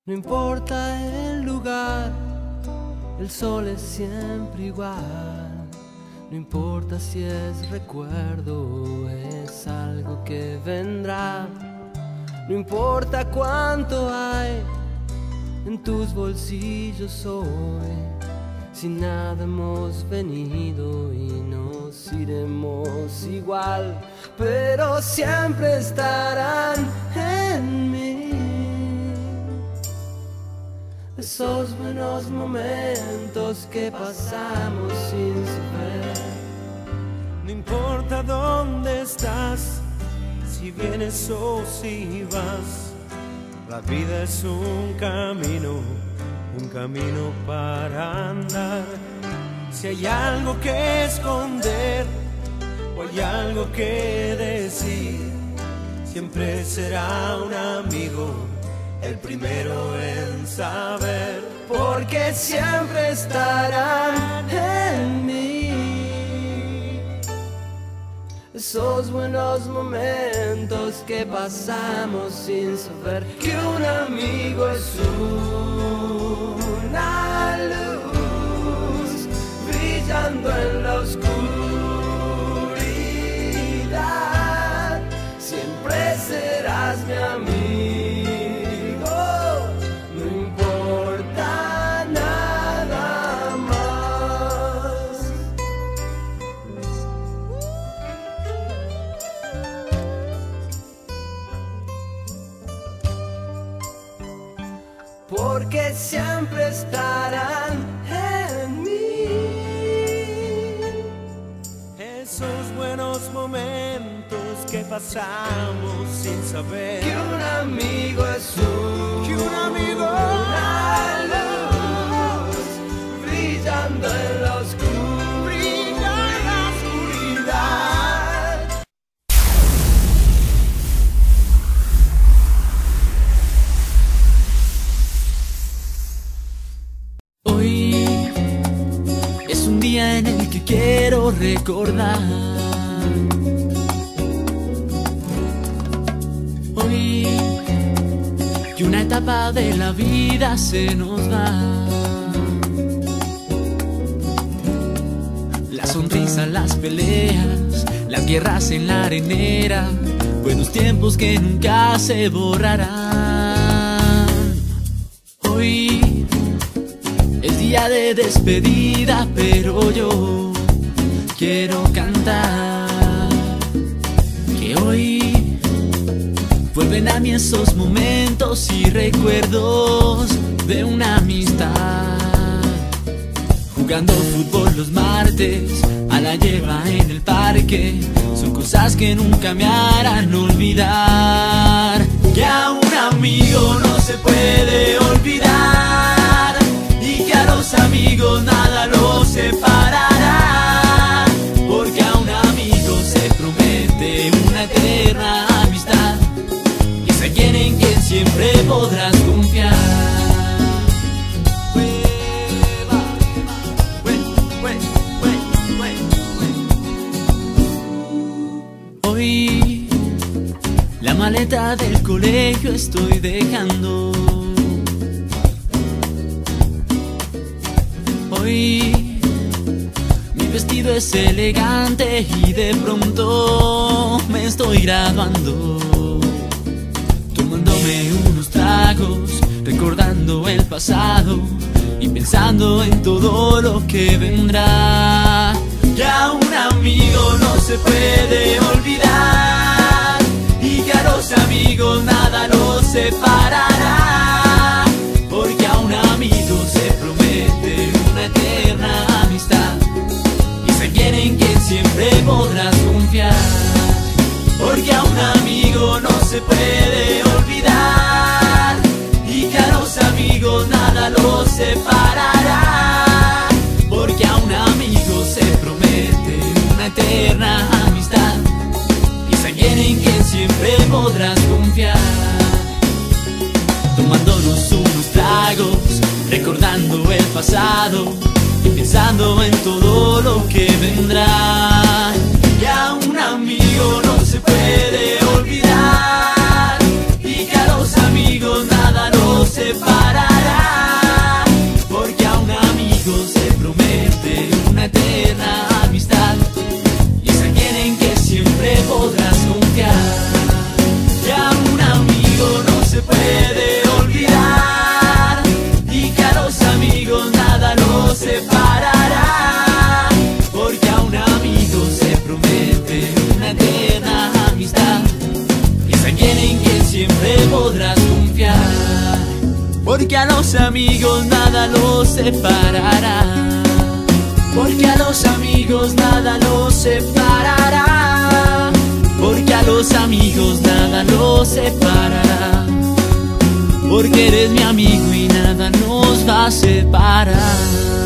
No importa el lugar, el sol es siempre igual. No importa si es recuerdo o es algo que vendrá. No importa cuánto hay en tus bolsillos hoy. Si nada hemos venido y nos iremos igual, pero siempre estarán en mí esos buenos momentos que pasamos sin saber. No importa dónde estás, si vienes o si vas, la vida es un camino para andar. Si hay algo que esconder o hay algo que decir, siempre será un amigo el primero en saber, porque siempre estarán en mí esos buenos momentos que pasamos sin saber que un amigo es una luz brillando en la oscuridad. Siempre serás mi amigo, no importa nada más. Porque siempre estarán en mí esos buenos momentos que pasamos sin saber que un amigo es una luz brillando en la oscuridad. Hoy es un día en el que quiero recordar. Hoy que una etapa de la vida se nos va. La sonrisa, las peleas, las guerras en la arenera, buenos tiempos que nunca se borrarán. Hoy es día de despedida, pero yo quiero cantar que hoy vuelven a mí esos momentos y recuerdos de una amistad. Jugando fútbol los martes, a la hierba en el parque, son cosas que nunca me harán olvidar. Que a un amigo no se puede olvidar y que a los amigos nada los separará. Porque a un amigo se promete una eterna amistad, alguien en quien siempre podrás confiar. Hoy la maleta del colegio estoy dejando. Hoy mi vestido es elegante y de pronto me estoy graduando. Tomándome unos tragos, recordando el pasado y pensando en todo lo que vendrá. Que a un amigo no se puede olvidar y que a los amigos nada los separará. Porque a un amigo se promete una eterna amistad y es alguien en quien siempre podrás confiar. Porque a un amigo no se puede olvidar y que a los amigos nada los separará. Porque a un amigo se promete una eterna amistad y es alguien en quien siempre podrás confiar. Tomándonos unos tragos, recordando el pasado y pensando en todo lo que vendrá. Y a un amigo no se puede olvidar y que a los amigos nada los separará. separará, porque a un amigo se promete una eterna amistad, y es alguien en que siempre podrás confiar. Y a un amigo no se puede olvidar, y que a los amigos nada los separará, porque a un amigo se promete una eterna amistad, y es alguien en quien siempre podrás confiar. Porque a los amigos nada los separará, porque a los amigos nada los separará, porque a los amigos nada los separará, porque eres mi amigo y nada nos va a separar.